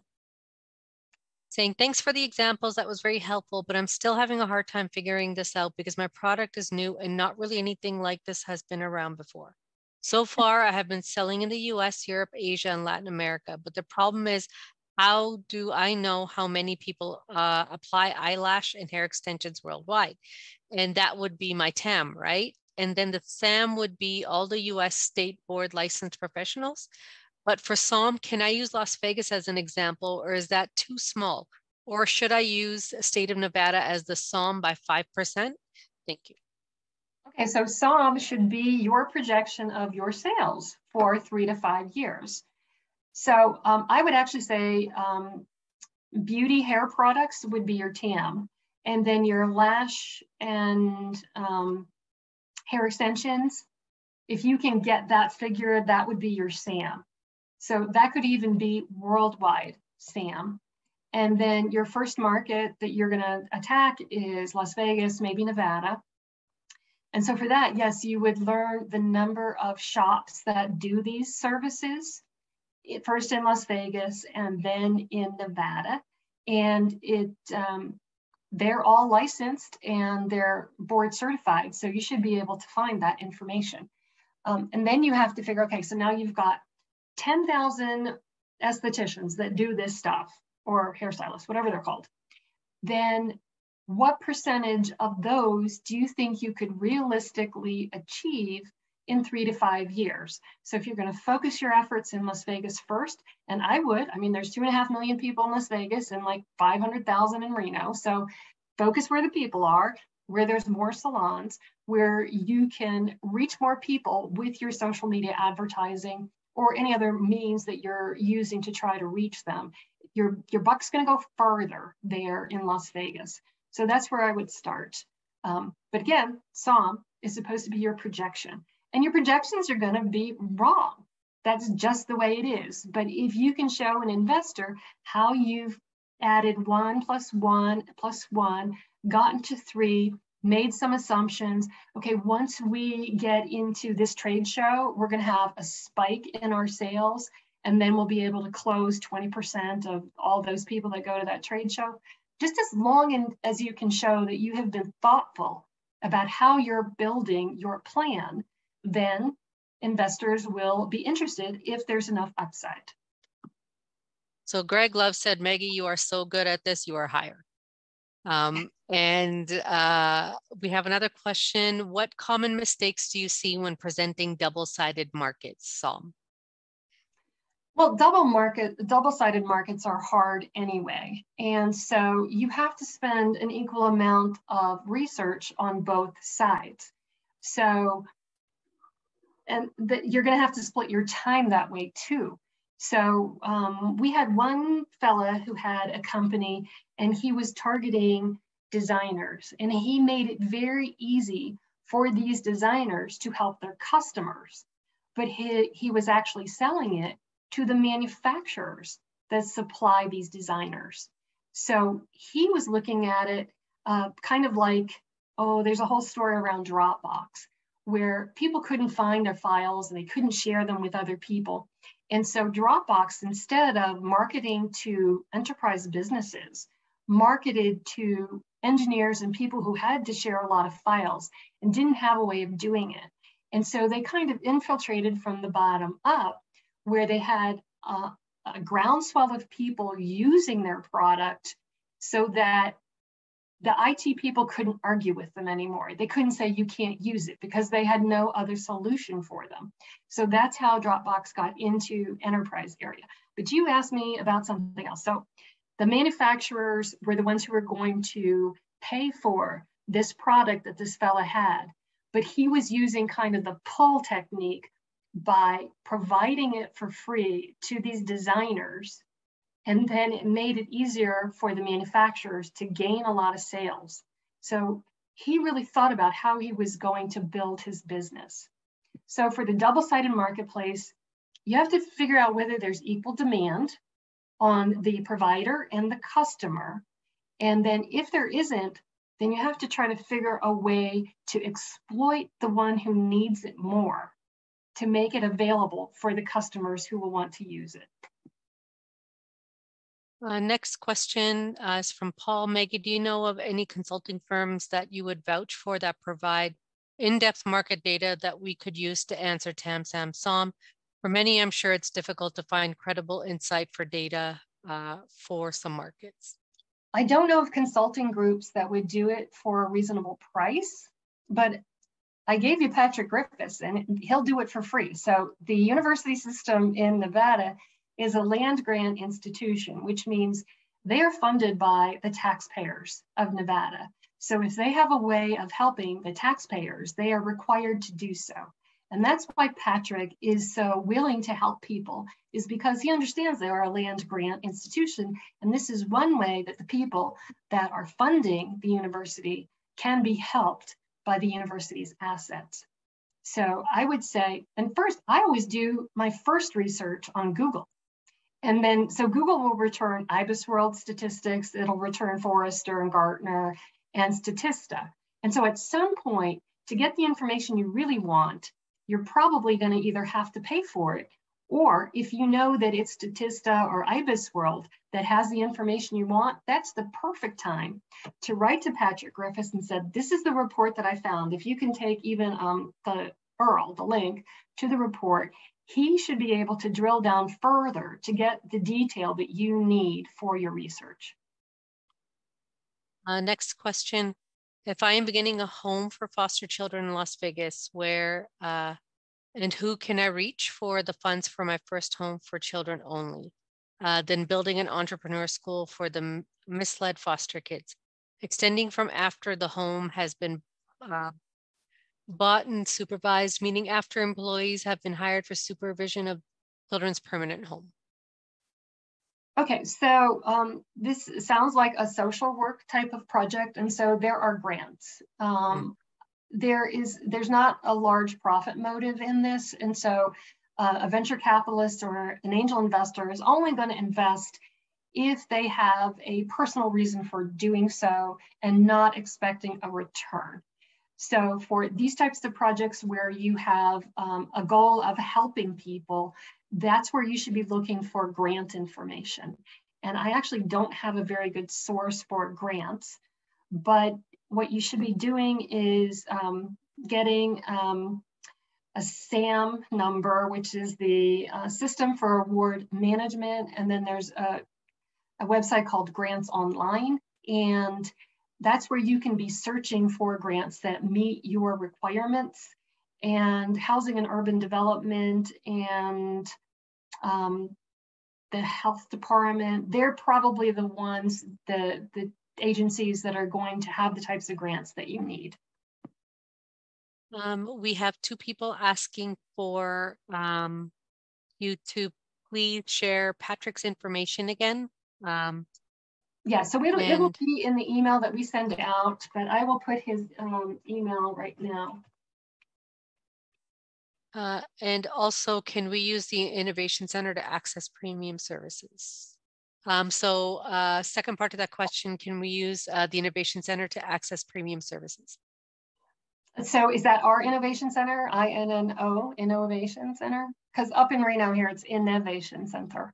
saying, thanks for the examples. That was very helpful, but I'm still having a hard time figuring this out because my product is new and not really anything like this has been around before. So far, I have been selling in the U S, Europe, Asia, and Latin America. But the problem is, how do I know how many people uh, apply eyelash and hair extensions worldwide? And that would be my T A M, right? And then the S A M would be all the U S state board licensed professionals. But for S O M, can I use Las Vegas as an example, or is that too small? Or should I use state of Nevada as the S O M by five percent? Thank you. Okay, so S O M should be your projection of your sales for three to five years. So um, I would actually say um, beauty hair products would be your T A M. And then your lash and um, hair extensions, if you can get that figure, that would be your S A M. So that could even be worldwide S A M. And then your first market that you're going to attack is Las Vegas, maybe Nevada. And so for that, yes, you would learn the number of shops that do these services, first in Las Vegas and then in Nevada. And it um, they're all licensed and they're board certified. So you should be able to find that information. Um, and then you have to figure, okay, so now you've got ten thousand estheticians that do this stuff, or hairstylists, whatever they're called. Then what percentage of those do you think you could realistically achieve in three to five years? So if you're going to focus your efforts in Las Vegas first, and I would, I mean, there's two and a half million people in Las Vegas and like five hundred thousand in Reno. So focus where the people are, where there's more salons, where you can reach more people with your social media advertising or any other means that you're using to try to reach them. Your, your buck's going to go further there in Las Vegas. So that's where I would start. Um, but again, S O M is supposed to be your projection. And your projections are going to be wrong. That's just the way it is. But if you can show an investor how you've added one plus one plus one, gotten to three, made some assumptions. Okay, once we get into this trade show, we're going to have a spike in our sales, and then we'll be able to close twenty percent of all those people that go to that trade show. Just as long in, as you can show that you have been thoughtful about how you're building your plan, then investors will be interested if there's enough upside. So Greg Love said, Maggie, you are so good at this, you are hired. Um, and uh, we have another question. What common mistakes do you see when presenting double-sided markets, S O M? Well, double market, double-sided markets are hard anyway. And so you have to spend an equal amount of research on both sides. So, and that you're going to have to split your time that way too. So um, we had one fella who had a company and he was targeting designers, and he made it very easy for these designers to help their customers. but he, he was actually selling it to the manufacturers that supply these designers. So he was looking at it uh, kind of like, oh, there's a whole story around Dropbox where people couldn't find their files and they couldn't share them with other people. And so Dropbox, instead of marketing to enterprise businesses, marketed to engineers and people who had to share a lot of files and didn't have a way of doing it. And so they kind of infiltrated from the bottom up, where they had uh, a groundswell of people using their product so that the I T people couldn't argue with them anymore. They couldn't say you can't use it because they had no other solution for them. So that's how Dropbox got into enterprise area. But you asked me about something else. So the manufacturers were the ones who were going to pay for this product that this fella had, but he was using kind of the pull technique by providing it for free to these designers. And then it made it easier for the manufacturers to gain a lot of sales. So he really thought about how he was going to build his business. So for the double-sided marketplace, you have to figure out whether there's equal demand on the provider and the customer. And then if there isn't, then you have to try to figure a way to exploit the one who needs it more to make it available for the customers who will want to use it. Uh, next question uh, is from Paul. Maggie, do you know of any consulting firms that you would vouch for that provide in-depth market data that we could use to answer T A M, S A M, S O M? For many, I'm sure it's difficult to find credible insight for data uh, for some markets. I don't know of consulting groups that would do it for a reasonable price, but I gave you Patrick Griffiths and he'll do it for free. So the university system in Nevada is a land grant institution, which means they are funded by the taxpayers of Nevada. So if they have a way of helping the taxpayers, they are required to do so. And that's why Patrick is so willing to help people, is because he understands they are a land grant institution. And this is one way that the people that are funding the university can be helped by the university's assets. So I would say, and first, I always do my first research on Google. And then, so Google will return IBIS World statistics, it'll return Forrester and Gartner and Statista. And so at some point, to get the information you really want, you're probably going to either have to pay for it, or if you know that it's Statista or IBIS World that has the information you want, that's the perfect time to write to Patrick Griffiths and said, this is the report that I found. If you can take even um, the U R L, the link to the report, he should be able to drill down further to get the detail that you need for your research. Uh, next question. If I am beginning a home for foster children in Las Vegas, where uh, and who can I reach for the funds for my first home for children only? Uh, then building an entrepreneur school for the misled foster kids, extending from after the home has been uh, bought and supervised, meaning after employees have been hired for supervision of children's permanent home. Okay, so um, this sounds like a social work type of project, and so there are grants. Um, mm. There is, there's not a large profit motive in this, and so uh, a venture capitalist or an angel investor is only going to invest if they have a personal reason for doing so and not expecting a return. So for these types of projects where you have um, a goal of helping people, that's where you should be looking for grant information. And I actually don't have a very good source for grants, but what you should be doing is um, getting um, a S A M number, which is the uh, System for Award Management. And then there's a, a website called Grants Online. And that's where you can be searching for grants that meet your requirements. And Housing and Urban Development and um, the Health Department, they're probably the ones, the, the agencies that are going to have the types of grants that you need. Um, we have two people asking for um, you to please share Patrick's information again. Um, yeah, so it'll, and... it will be in the email that we send out, but I will put his um, email right now. Uh, and also, can we use the Innovation Center to access premium services? Um, so uh, second part of that question, can we use uh, the Innovation Center to access premium services? So is that our Innovation Center, I N N O, Innovation Center? Because up in Reno here, it's Innovation Center.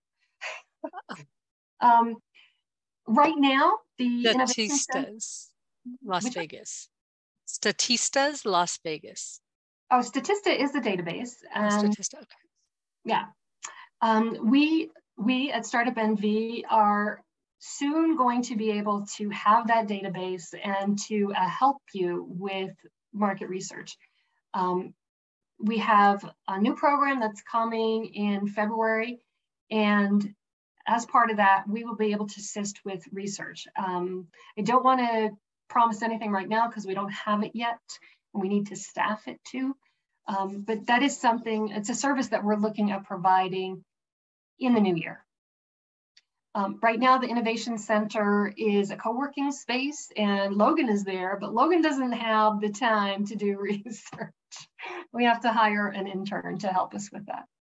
um, right now, the Innovation Center, Las which, Vegas. Statistas, Las Vegas. Oh, Statista is the database. Um, oh, Statista, okay. Yeah. Um, we, we at Startup N V are soon going to be able to have that database and to uh, help you with market research. Um, we have a new program that's coming in February, and as part of that, we will be able to assist with research. Um, I don't want to promise anything right now because we don't have it yet, and we need to staff it too. Um, but that is something, it's a service that we're looking at providing in the new year. Um, right now, the Innovation Center is a co-working space, and Logan is there, but Logan doesn't have the time to do research. We have to hire an intern to help us with that.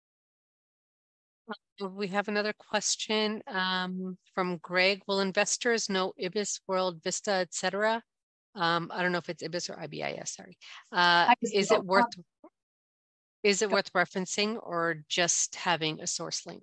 We have another question um, from Greg. Will investors know I B I S, World, Vista, et cetera? Um, I don't know if it's I B I S or I B I S, sorry. Uh, is it worth, is it worth referencing or just having a source link?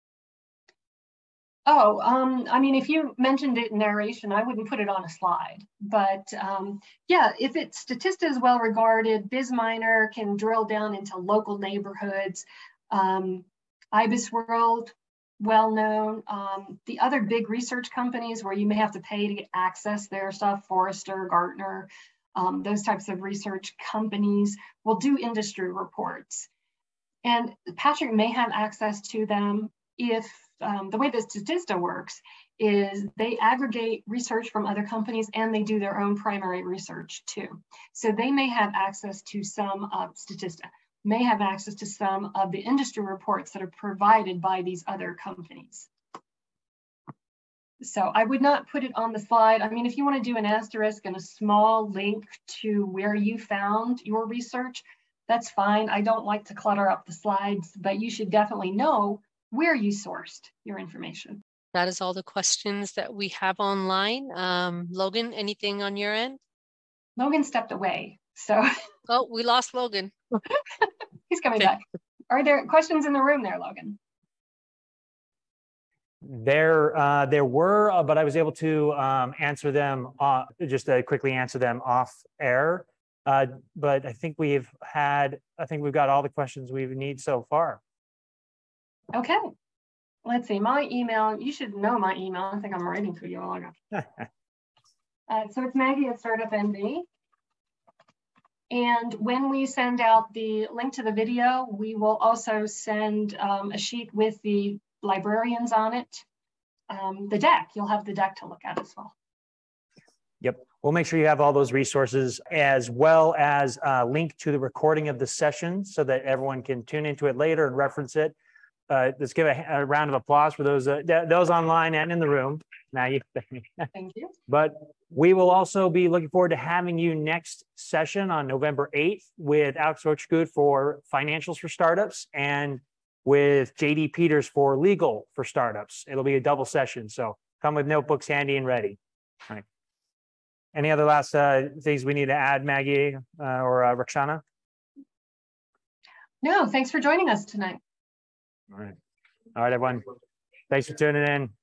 Oh, um, I mean, if you mentioned it in narration, I wouldn't put it on a slide. But um, yeah, if it's Statista is well regarded, BizMiner can drill down into local neighborhoods. Um, I B I S World, well known. Um, the other big research companies where you may have to pay to get access their stuff, Forrester, Gartner, um, those types of research companies will do industry reports. And Patrick may have access to them if Um, the way that Statista works is they aggregate research from other companies and they do their own primary research too. So they may have access to some of Statista, may have access to some of the industry reports that are provided by these other companies. So I would not put it on the slide. I mean, if you want to do an asterisk and a small link to where you found your research, that's fine. I don't like to clutter up the slides, but you should definitely know where you sourced your information. That is all the questions that we have online. Um, Logan, anything on your end? Logan stepped away, so. Oh, we lost Logan. He's coming back. Are there questions in the room there, Logan? There, uh, there were, uh, but I was able to um, answer them, uh, just to quickly answer them off air. Uh, but I think we've had, I think we've got all the questions we need so far. Okay, let's see, my email, you should know my email. I think I'm writing to you all. uh, so it's Maggie at Startup N V. And when we send out the link to the video, we will also send um, a sheet with the librarians on it. Um, the deck, you'll have the deck to look at as well. Yep, we'll make sure you have all those resources as well as a link to the recording of the session so that everyone can tune into it later and reference it. Uh, let's give a, a round of applause for those uh, those online and in the room. Now you, thank you. But we will also be looking forward to having you next session on November eighth with Alex Rochgood for financials for startups and with J D Peters for legal for startups. It'll be a double session, so come with notebooks handy and ready. All right. Any other last uh, things we need to add, Maggie uh, or uh, Roxana? No, thanks for joining us tonight. All right. All right, everyone. Thanks for tuning in.